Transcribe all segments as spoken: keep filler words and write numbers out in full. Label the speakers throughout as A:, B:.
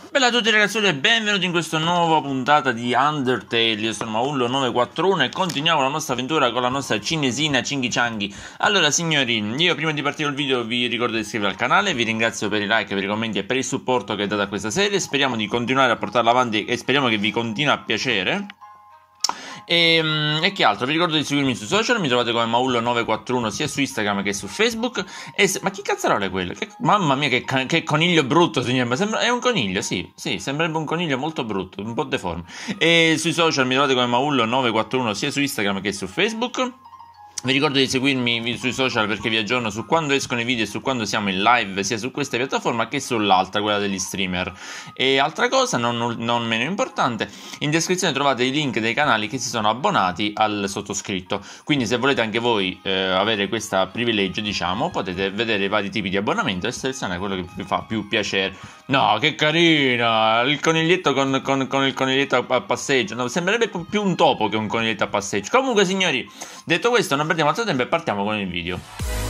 A: Bella a tutti ragazzi e benvenuti in questa nuova puntata di Undertale. Io sono Maullo nove quattro uno e continuiamo la nostra avventura con la nostra cinesina Cinghi Changhi. Allora signori, io prima di partire il video vi ricordo di iscrivervi al canale. Vi ringrazio per i like, per i commenti e per il supporto che date a questa serie. Speriamo di continuare a portarla avanti e speriamo che vi continui a piacere. E, e che altro? Vi ricordo di seguirmi sui social, mi trovate come Maullo nove quattro uno sia su Instagram che su Facebook. E se, ma chi cazzarola è quello? Che, mamma mia, che, che coniglio brutto, signore. Ma sembra, è un coniglio, sì, sì, sembrerebbe un coniglio molto brutto, un po' deforme. E sui social mi trovate come Maullo nove quattro uno sia su Instagram che su Facebook. Vi ricordo di seguirmi sui social perché vi aggiorno su quando escono i video e su quando siamo in live sia su questa piattaforma che sull'altra, quella degli streamer. E altra cosa, non, non meno importante, in descrizione trovate i link dei canali che si sono abbonati al sottoscritto. Quindi se volete anche voi eh, avere questo privilegio, diciamo, potete vedere i vari tipi di abbonamento e selezionare quello che vi fa più piacere. No, che carina! Il coniglietto con, con, con il coniglietto a, a passeggio. No, sembrerebbe più un topo che un coniglietto a passeggio. Comunque signori, detto questo non perdiamo altro tempo e partiamo con il video.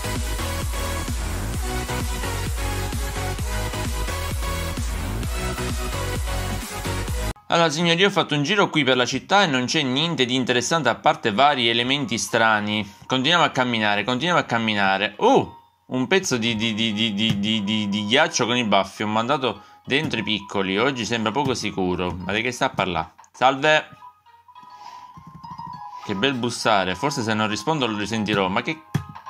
A: Allora signori, io ho fatto un giro qui per la città e non c'è niente di interessante a parte vari elementi strani. Continuiamo a camminare, continuiamo a camminare. Uh, un pezzo di, di, di, di, di, di, di, di ghiaccio con i baffi. Ho mandato dentro i piccoli. Oggi sembra poco sicuro. Ma di che sta a parlare? Salve. Che bel bussare. Forse se non rispondo lo risentirò. Ma che...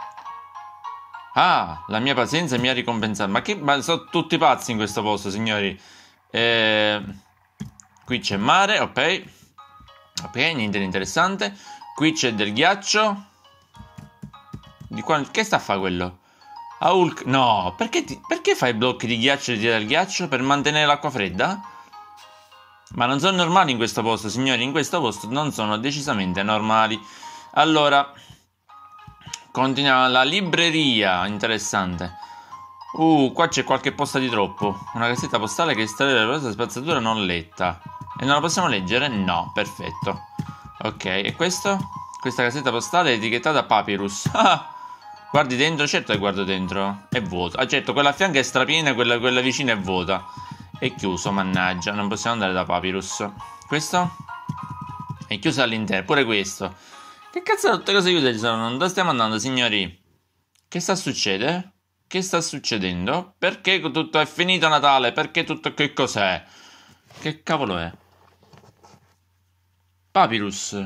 A: Ah, la mia pazienza mi ha ricompensato. Ma che... Ma sono tutti pazzi in questo posto, signori. Eh... Qui c'è mare, ok. Ok, niente di interessante. Qui c'è del ghiaccio. Di qua... Che sta a fare quello? Ah, Hulk... No, perché, ti... perché fai blocchi di ghiaccio e ti tira il ghiaccio? Per mantenere l'acqua fredda? Ma non sono normali in questo posto, signori. In questo posto non sono decisamente normali. Allora, continuiamo. La libreria, interessante. Uh, qua c'è qualche posta di troppo. Una cassetta postale che estrae la rosa spazzatura non letta. E non la possiamo leggere? No, perfetto. Ok, e questo? Questa cassetta postale è etichettata Papyrus. Ah, guardi dentro? Certo che guardo dentro. È vuoto. Ah, certo, quella a fianco è strapiena e quella, quella vicina è vuota. È chiuso, mannaggia, non possiamo andare da Papyrus. Questo? È chiuso all'interno, pure questo. Che cazzo tutte cose chiuse ci sono? Dove stiamo andando, signori? Che sta succedendo? Che sta succedendo? Perché tutto è finito Natale? Perché tutto... Che cos'è? Che cavolo è? Papyrus.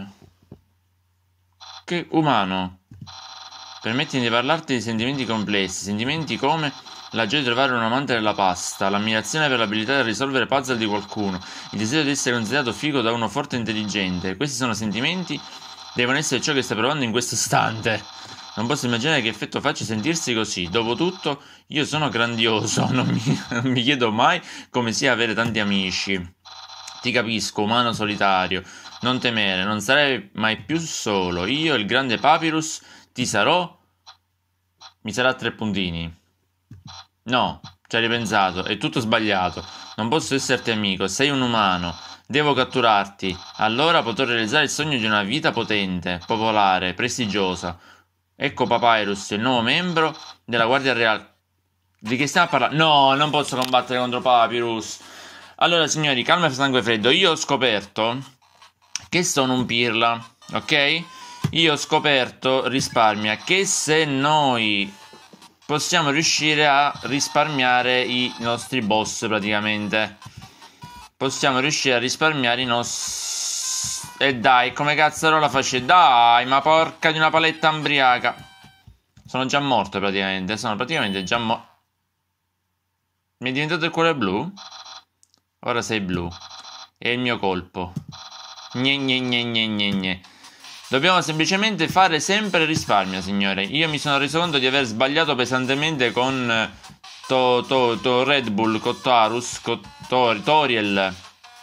A: Che umano. Permettimi di parlarti di sentimenti complessi. Sentimenti come... la gioia di trovare un amante della pasta, l'ammirazione per l'abilità di risolvere puzzle di qualcuno, il desiderio di essere considerato figo da uno forte e intelligente. Questi sono sentimenti, devono essere ciò che stai provando in questo istante. Non posso immaginare che effetto faccia sentirsi così. Dopotutto, io sono grandioso, non mi, non mi chiedo mai come sia avere tanti amici. Ti capisco, umano solitario. Non temere, non sarai mai più solo. Io, il grande Papyrus, ti sarò... Mi sarà a tre puntini. No, ci hai ripensato, è tutto sbagliato. Non posso esserti amico, sei un umano. Devo catturarti. Allora potrò realizzare il sogno di una vita potente, popolare, prestigiosa. Ecco Papyrus, il nuovo membro della Guardia Reale. Di che stiamo a parlare? No, non posso combattere contro Papyrus. Allora signori, calma e sangue freddo. Io ho scoperto che sono un pirla, ok? Io ho scoperto, risparmia, che se noi... possiamo riuscire a risparmiare i nostri boss praticamente. Possiamo riuscire a risparmiare i nostri... E dai, come cazzo la faccio? Dai, ma porca di una paletta ambriaca. Sono già morto praticamente. Sono praticamente già morto. Mi è diventato il cuore blu? Ora sei blu. È il mio colpo. Gne gne gne gne gne gne. Dobbiamo semplicemente fare sempre risparmio, signore. Io mi sono reso conto di aver sbagliato pesantemente con to, to, to Red Bull, Cottarus, Cottor, Toriel.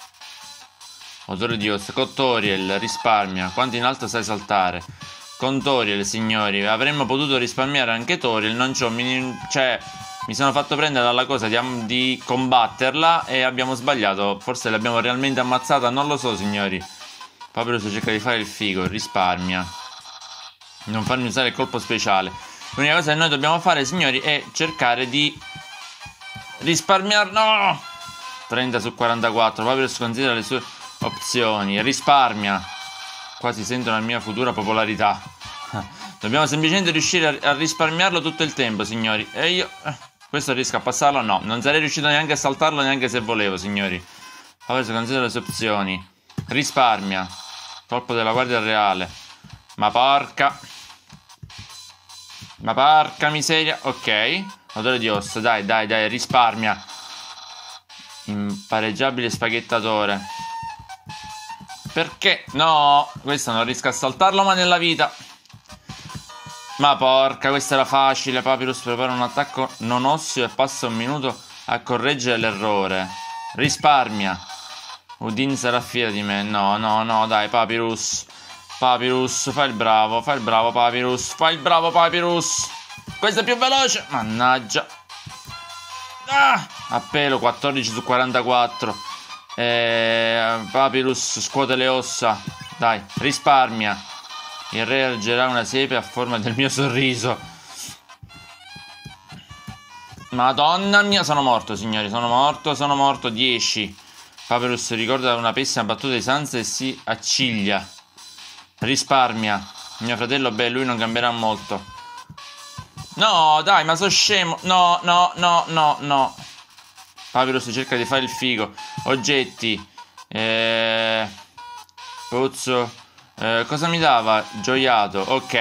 A: Odore di osso, Cottoriel, risparmia. Quanto in alto sai saltare? Con Toriel, signori. Avremmo potuto risparmiare anche Toriel. Non c'ho... Cioè, mi sono fatto prendere dalla cosa di, di combatterla e abbiamo sbagliato. Forse l'abbiamo realmente ammazzata, non lo so, signori. Papyrus cerca di fare il figo, risparmia. Non farmi usare il colpo speciale. L'unica cosa che noi dobbiamo fare, signori, è cercare di risparmiare. No! trenta su quarantaquattro. Papyrus considera le sue opzioni. Risparmia. Qua si sente la mia futura popolarità. Dobbiamo semplicemente riuscire a, a risparmiarlo tutto il tempo, signori. E io... Eh, questo riesco a passarlo? No, non sarei riuscito neanche a saltarlo neanche se volevo, signori. Papyrus considera le sue opzioni. Risparmia. Colpo della guardia reale. Ma porca... Ma porca miseria. Ok. Odore di osso. Dai, dai, dai. Risparmia. Impareggiabile spaghettatore. Perché? No. Questo non riesco a saltarlo mai nella vita. Ma porca. Questa era facile. Papyrus prepara un attacco non osseo e passa un minuto a correggere l'errore. Risparmia. Udin sarà fiera di me. No, no, no. Dai, Papyrus. Papyrus, fai il bravo, fai il bravo Papyrus, fai il bravo Papyrus. Questo è più veloce. Mannaggia. Ah, a pelo, quattordici su quarantaquattro. eh, Papyrus scuote le ossa. Dai, risparmia. Il re ergerà una siepe a forma del mio sorriso. Madonna mia, sono morto, signori, sono morto, sono morto. Dieci. Papyrus ricorda una pessima battuta di Sansa e si acciglia. Risparmia. Mio fratello, beh, lui non cambierà molto. No, dai, ma sono scemo. No, no, no, no, no. Papyrus cerca di fare il figo. Oggetti. Eh... Pozzo. Eh, cosa mi dava? Gioiato. Ok.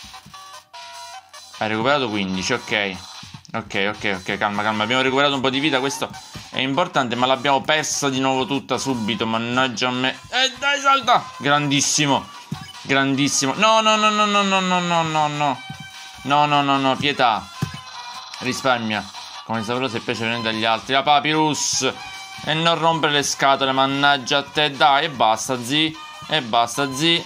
A: Hai recuperato quindici, ok. Ok, ok, ok, calma, calma. Abbiamo recuperato un po' di vita, questo è importante, ma l'abbiamo persa di nuovo tutta subito. Mannaggia a me. Eh, dai, salta. Grandissimo. Grandissimo. No, no, no, no, no, no, no, no, no, no. No, no, no, no, pietà. Risparmia. Come saprò se piace venire dagli altri. La Papyrus. E non rompere le scatole, mannaggia a te. Dai, e basta, zi. E basta, zi.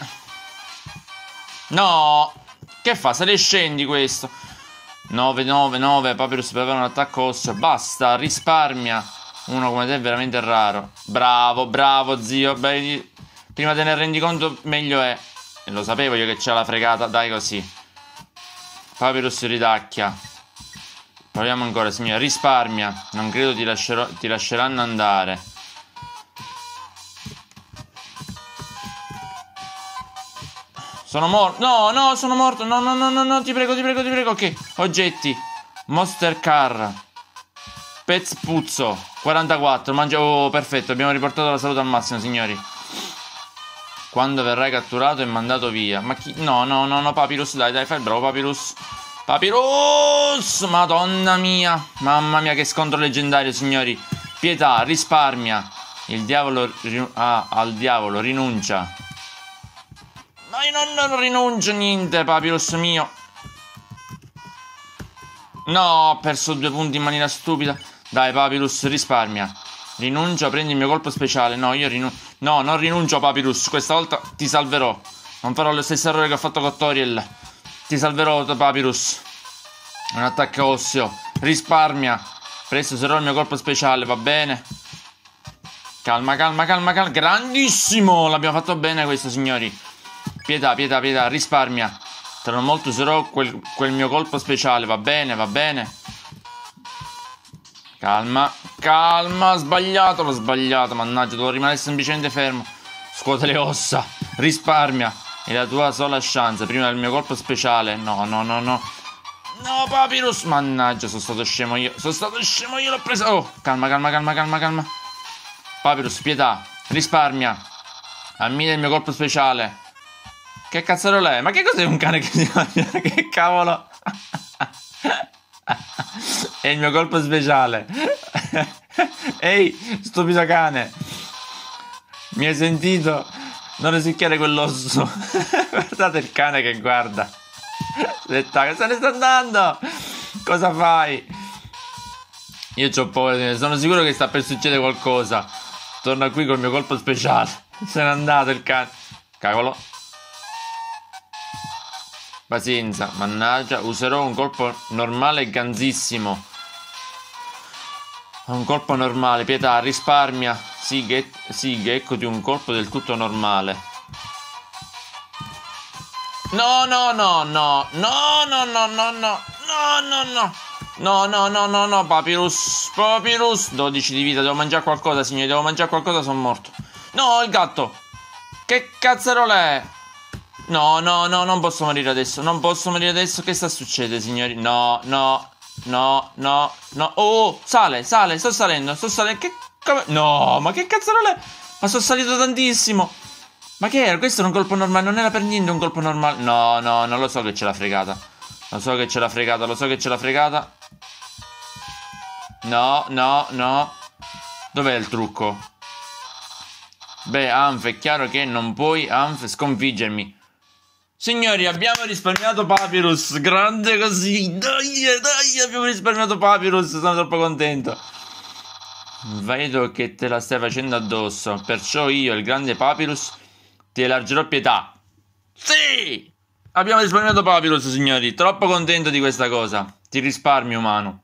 A: No. Che fa? Se ne scendi questo. nove, nove, nove. Papyrus prepara un attacco osseo. Basta, risparmia. Uno come te è veramente raro. Bravo, bravo, zio. Beh, prima te ne rendi conto, meglio è. E lo sapevo io che c'è la fregata. Dai, così. Papyrus ridacchia. Proviamo ancora, signora. Risparmia. Non credo ti, lascerò, ti lasceranno andare. Sono morto. No, no, sono morto. No, no, no, no, no. Ti prego, ti prego, ti prego. Ok. Oggetti. Monster Car. Pez Puzzo. quarantaquattro. Mangia. Oh, perfetto. Abbiamo riportato la salute al massimo, signori. Quando verrai catturato e mandato via. Ma chi? No, no, no, no, Papyrus, dai, dai, fai il bravo, Papyrus. Papyrus! Madonna mia. Mamma mia, che scontro leggendario, signori. Pietà, risparmia. Il diavolo... Ah, al diavolo, rinuncia. Ma io non, non rinuncio niente, Papyrus mio. No, ho perso due punti in maniera stupida. Dai, Papyrus, risparmia. Rinuncia, prendi il mio colpo speciale. No, io rinuncio. No, non rinuncio, Papyrus. Questa volta ti salverò. Non farò lo stesso errore che ho fatto con Toriel. Ti salverò, Papyrus. Un attacco osseo. Risparmia. Presto userò il mio colpo speciale, va bene? Calma, calma, calma, calma. Grandissimo! L'abbiamo fatto bene questo, signori. Pietà, pietà, pietà. Risparmia. Tra non molto userò quel, quel mio colpo speciale, va bene, va bene? Calma, calma, sbagliato, l'ho sbagliato, mannaggia, devo rimanere semplicemente fermo. Scuote le ossa, risparmia. È la tua sola chance, prima del mio colpo speciale. No, no, no, no. No, Papyrus, mannaggia, sono stato scemo io. Sono stato scemo io, l'ho preso. Oh, calma, calma, calma, calma, calma. Papyrus, pietà, risparmia. Ammira il mio colpo speciale. Che cazzarola è? Ma che cos'è un cane che si mangia? Che cavolo? È il mio colpo speciale. Ehi, stupido cane. Mi hai sentito? Non risicchiare quell'osso. Guardate il cane che guarda. Se ne sta andando. Cosa fai? Io c'ho paura. Sono sicuro che sta per succedere qualcosa. Torna qui col mio colpo speciale. Se n'è andato il cane. Cavolo. Pazienza, mannaggia, userò un colpo normale e ganzissimo. Un colpo normale, pietà, risparmia. Sì, che, sì, che eccoti un colpo del tutto normale. No, no, no, no, no, no, no, no, no, no, no, no. No, no, no, no, no, Papyrus. Papyrus. dodici di vita, devo mangiare qualcosa, signori. Devo mangiare qualcosa, sono morto. No, il gatto. Che cazzarola è? No, no, no, non posso morire adesso. Non posso morire adesso. Che sta succedendo, signori? No, no, no, no, no. Oh, sale, sale, sto salendo, sto salendo. Che... Come... No, ma che cazzarola è? Ma sono salito tantissimo. Ma che era? Questo era un colpo normale, non era per niente un colpo normale. No, no, non lo so che ce l'ha fregata. Lo so che ce l'ha fregata, lo so che ce l'ha fregata. No, no, no. Dov'è il trucco? Beh, Anf, è chiaro che non puoi, Anf, sconfiggermi. Signori, abbiamo risparmiato Papyrus. Grande così. Dai, dai, abbiamo risparmiato Papyrus. Sono troppo contento. Vedo che te la stai facendo addosso. Perciò io, il grande Papyrus, ti elargerò pietà. Sì! Abbiamo risparmiato Papyrus, signori. Troppo contento di questa cosa. Ti risparmio, umano.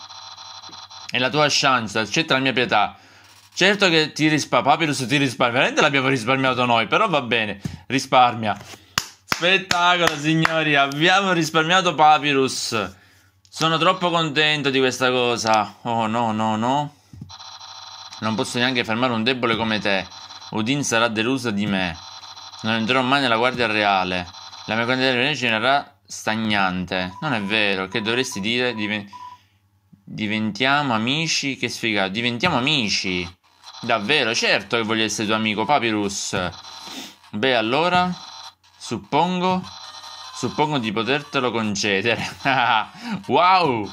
A: È la tua chance. Accetta la mia pietà. Certo che ti risparmio. Papyrus ti risparmia. Veramente l'abbiamo risparmiato noi. Però va bene. Risparmia. Spettacolo, signori. Abbiamo risparmiato Papyrus. Sono troppo contento di questa cosa. Oh, no, no, no. Non posso neanche fermare un debole come te. Udin sarà delusa di me. Non entrerò mai nella guardia reale. La mia quantità di energia genererà stagnante. Non è vero. Che dovresti dire? Diven- diventiamo amici? Che sfigato. Diventiamo amici. Davvero? Certo che voglio essere tuo amico, Papyrus. Beh, allora... Suppongo... Suppongo di potertelo concedere. Wow!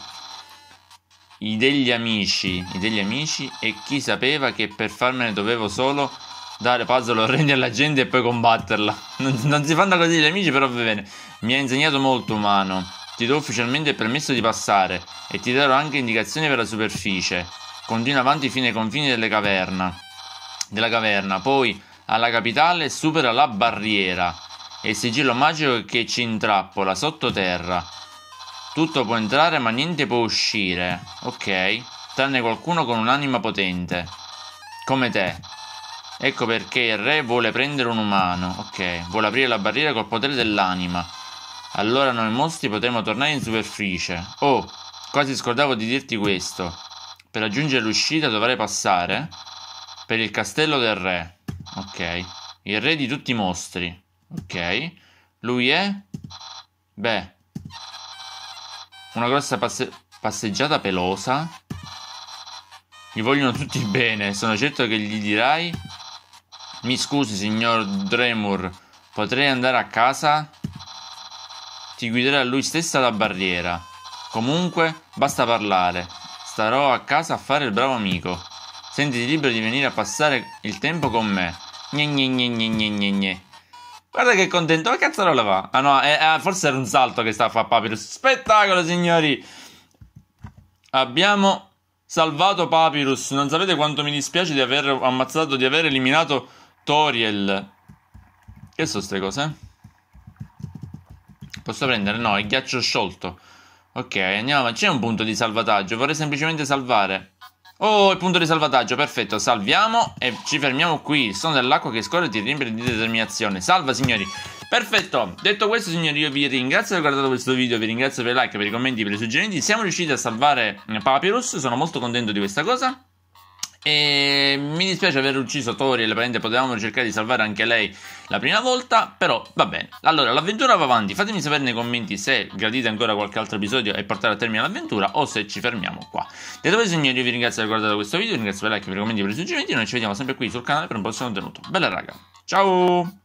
A: I degli amici. I degli amici. E chi sapeva che per farmene dovevo solo... dare puzzle orrendi alla gente e poi combatterla. Non, non si fanno così gli amici, però va bene. Mi ha insegnato molto, umano. Ti do ufficialmente il permesso di passare e ti darò anche indicazioni per la superficie. Continua avanti fino ai confini delle caverna. Della caverna. Poi alla capitale supera la barriera. E il sigillo magico che ci intrappola sottoterra. Tutto può entrare ma niente può uscire. Ok. Tranne qualcuno con un'anima potente. Come te. Ecco perché il re vuole prendere un umano. Ok, vuole aprire la barriera col potere dell'anima. Allora noi mostri potremo tornare in superficie. Oh, quasi scordavo di dirti questo. Per raggiungere l'uscita dovrei passare per il castello del re. Ok, il re di tutti i mostri. Ok, lui è... Beh, una grossa passe- passeggiata pelosa. Gli vogliono tutti bene. Sono certo che gli dirai... Mi scusi, signor Dremur, potrei andare a casa? Ti guiderà lui stessa alla barriera. Comunque, basta parlare. Starò a casa a fare il bravo amico. Sentiti libero di venire a passare il tempo con me. Gne gne gne gne gne gne gne. Guarda che contento, ma cazzarola va? Ah no, eh, eh, forse era un salto che stava a fare Papyrus. Spettacolo, signori! Abbiamo salvato Papyrus. Non sapete quanto mi dispiace di aver ammazzato, di aver eliminato Toriel. Che sono ste cose? Posso prendere? No, il ghiaccio sciolto. Ok, andiamo. C'è un punto di salvataggio. Vorrei semplicemente salvare. Oh, il punto di salvataggio, perfetto. Salviamo e ci fermiamo qui. Il suono dell'acqua che scorre ti riempie di determinazione. Salva, signori. Perfetto. Detto questo, signori, io vi ringrazio per aver guardato questo video. Vi ringrazio per i like, per i commenti, per i suggerimenti. Siamo riusciti a salvare Papyrus. Sono molto contento di questa cosa. E mi dispiace aver ucciso Toriel, praticamente potevamo cercare di salvare anche lei la prima volta, però va bene. Allora, l'avventura va avanti, fatemi sapere nei commenti se gradite ancora qualche altro episodio e portare a termine l'avventura o se ci fermiamo qua. Detto questo, signori, io vi ringrazio per aver guardato questo video, vi ringrazio per i like, per i commenti, per i suggerimenti, noi ci vediamo sempre qui sul canale per un prossimo contenuto. Bella raga, ciao!